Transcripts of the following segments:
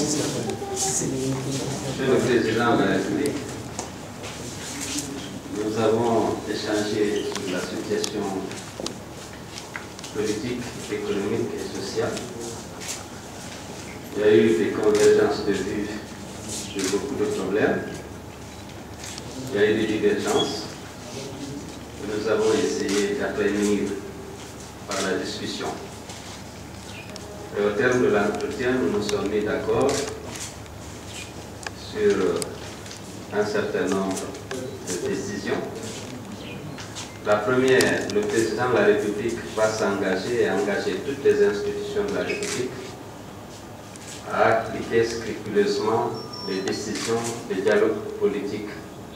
Monsieur le Président de la République, nous avons échangé sur la situation politique, économique et sociale. Il y a eu des convergences de vues sur beaucoup de problèmes. Il y a eu des divergences que nous avons essayé d'aplanir par la discussion. Et au terme de l'entretien, nous nous sommes mis d'accord sur un certain nombre de décisions. La première, le président de la République va s'engager et engager toutes les institutions de la République à appliquer scrupuleusement les décisions des dialogues politiques,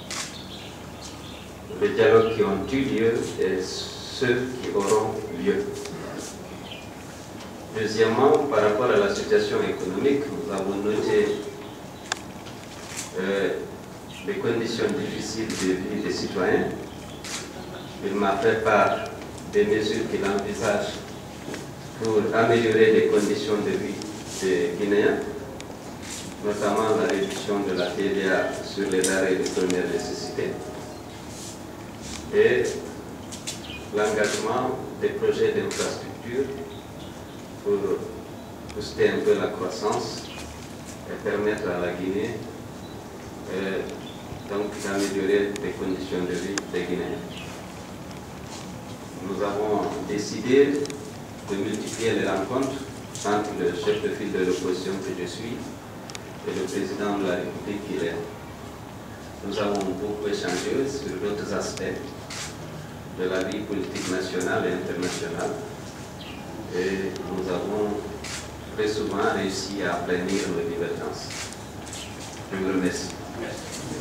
les dialogues qui ont eu lieu et ceux qui auront lieu. Deuxièmement, par rapport à la situation économique, nous avons noté les conditions difficiles de vie des citoyens. Il m'a fait part des mesures qu'il envisage pour améliorer les conditions de vie des Guinéens, notamment la réduction de la TVA sur les denrées de première nécessité et l'engagement des projets d'infrastructure pour booster un peu la croissance et permettre à la Guinée donc d'améliorer les conditions de vie des Guinéens. Nous avons décidé de multiplier les rencontres entre le chef de file de l'opposition que je suis et le président de la République qui est. Nous avons beaucoup échangé sur d'autres aspects de la vie politique nationale et internationale et nous avons très souvent réussi à aplanir nos divergences. Je vous remercie. Merci.